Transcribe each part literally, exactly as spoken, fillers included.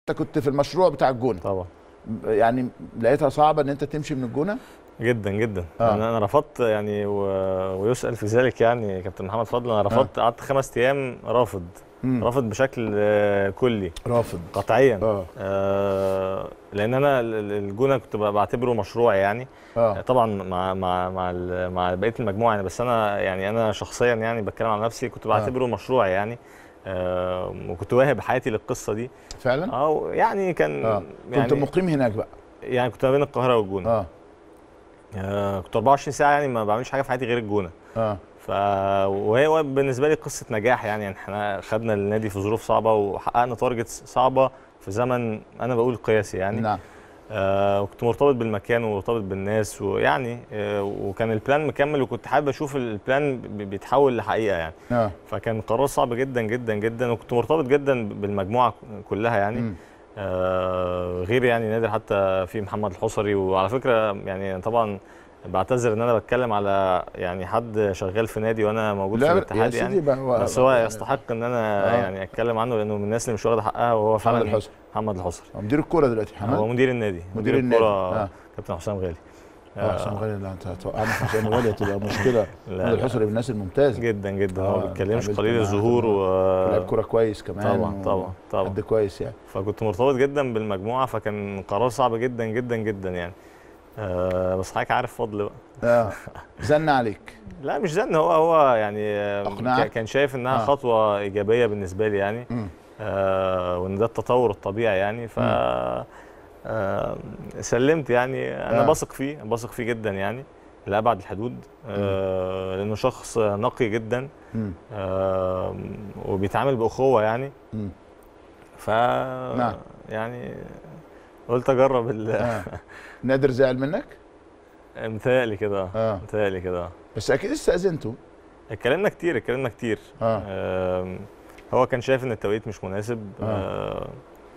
انت كنت في المشروع بتاع الجونه طبعا. يعني لقيتها صعبه ان انت تمشي من الجونه؟ جدا جدا. آه. انا انا رفضت يعني و... ويسأل في ذلك يعني كابتن محمد فضل. انا رفضت، قعدت خمس ايام رافض. مم. رافض بشكل كلي، رافض قطعيا. آه. آه لان انا الجونه كنت بعتبره مشروع يعني. آه. طبعا مع مع مع مع بقيه المجموعه يعني، بس انا يعني انا شخصيا يعني بتكلم عن نفسي كنت بعتبره آه. مشروع يعني. آه وكنت واهب حياتي للقصه دي فعلا. اه يعني كان آه. يعني كنت مقيم هناك بقى؟ يعني كنت ما بين القاهره والجونه. اه آه كنت أربعة وعشرين ساعه يعني ما بعملش حاجه في حياتي غير الجونه. اه ف وهي بالنسبه لي قصه نجاح يعني. يعني احنا خدنا النادي في ظروف صعبه وحققنا تارجتس صعبه في زمن انا بقول قياسي يعني. نعم. آه وكنت مرتبط بالمكان ومرتبط بالناس ويعني آه وكان البلان مكمل، وكنت حابب اشوف البلان بيتحول لحقيقه يعني. آه. فكان قرار صعب جدا جدا جدا، وكنت مرتبط جدا بالمجموعه كلها يعني. م. آه غير يعني نادر حتى في محمد الحصري. وعلى فكره يعني طبعا بعتذر ان انا بتكلم على يعني حد شغال في نادي وانا موجود في الاتحاد يعني، بس هو يعني يستحق ان انا آه. يعني اتكلم عنه لانه من الناس اللي مش واخده حقها، وهو فعلا محمد الحصري. محمد الحصري مدير الكوره دلوقتي محمد؟ هو مدير النادي. مدير, مدير الكوره آه. كابتن حسام غالي. اه حسام غالي. لا انت هتوقعني في حسام غالي هتبقى مشكله. محمد الحصري من الناس الممتازه جدا جدا. هو آه. ما بيتكلمش قليل الظهور و لاعب كوره كويس كمان. طبعا طبعا طبعا حد كويس يعني. فكنت مرتبط جدا بالمجموعه، فكان قرار صعب جدا جدا جدا يعني. آه بس حضرتك عارف فضل بقى. اه زن عليك؟ لا مش زن، هو هو يعني أقنعك؟ كان شايف انها آه. خطوه ايجابيه بالنسبه لي يعني. آه وان ده التطور الطبيعي يعني. ف آه سلمت يعني. انا آه. بثق فيه بثق فيه جدا يعني لأبعد الحدود. آه لانه شخص نقي جدا. آه وبيتعامل باخوه يعني. م. ف نعم. يعني قلت اجرب ال آه. نادر زعل منك؟ متهيألي كده اه متهيألي كده. بس اكيد استأذنته. اتكلمنا كتير اتكلمنا كتير آه. آه هو كان شايف ان التوقيت مش مناسب. آه. آه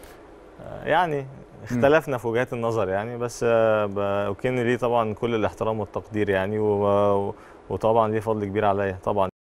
يعني اختلفنا م. في وجهات النظر يعني، بس آه وكان ليه طبعا كل الاحترام والتقدير يعني، وطبعا ليه فضل كبير عليا طبعا.